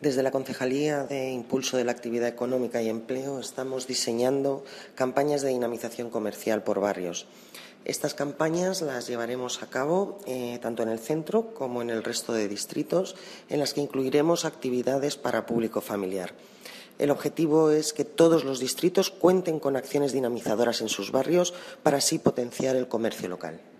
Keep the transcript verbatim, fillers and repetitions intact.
Desde la Concejalía de Impulso de la Actividad Económica y Empleo estamos diseñando campañas de dinamización comercial por barrios. Estas campañas las llevaremos a cabo eh, tanto en el centro como en el resto de distritos, en las que incluiremos actividades para público familiar. El objetivo es que todos los distritos cuenten con acciones dinamizadoras en sus barrios para así potenciar el comercio local.